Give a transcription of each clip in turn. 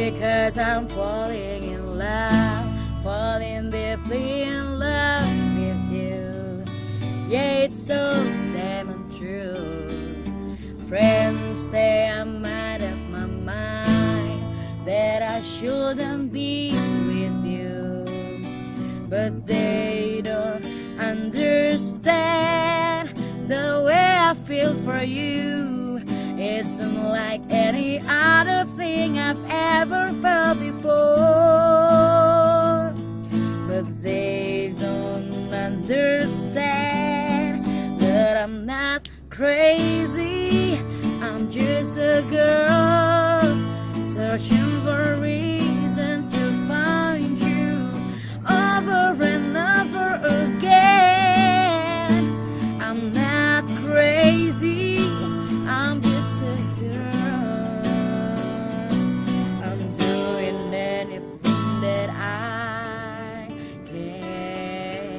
Crazy 'cause I'm falling in love, falling deeply in love with you. Yeah, it's so damn untrue. Friends say I'm out of my mind, that I shouldn't be with you, but they don't understand the way I feel for you. It's unlike any other thing I've ever felt before, but they don't understand that I'm not crazy. I'm just a girl searching for a reason to find you over and over again. I'm not crazy, I'm just a girl. I'm doing anything that I can.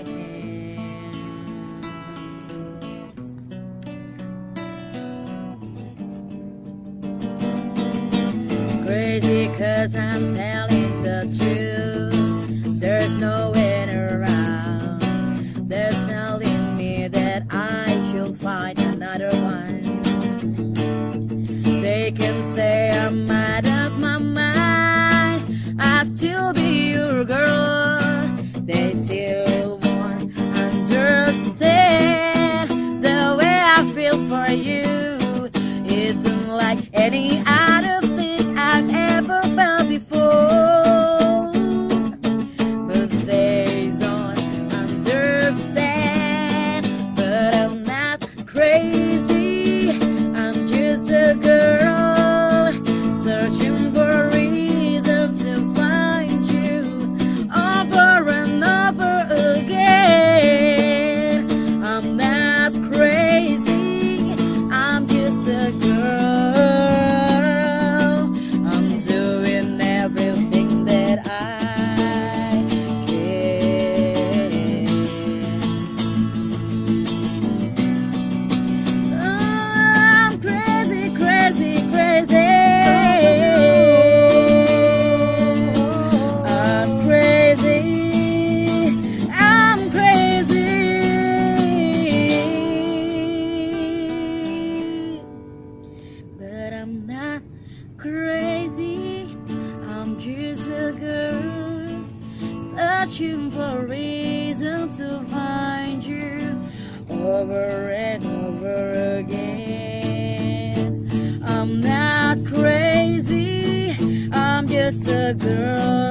Crazy 'cause I'm telling the truth. There's no way around. They're telling me that I should find another one. They can say I'm out of my mind, I'll still be your girl. They still won't understand the way I feel for you. It's unlike any other thing I've ever felt before, but they don't understand. But I'm not crazy, I'm just a girl searching for a reason to find you over and over again. I'm not crazy, I'm just a girl. I'm doing everything that I can. I'm crazy, crazy, crazy. I'm crazy, I'm crazy. But I'm not crazy, I'm just a girl searching for a reason to find you over and over again. I'm not crazy, I'm just a girl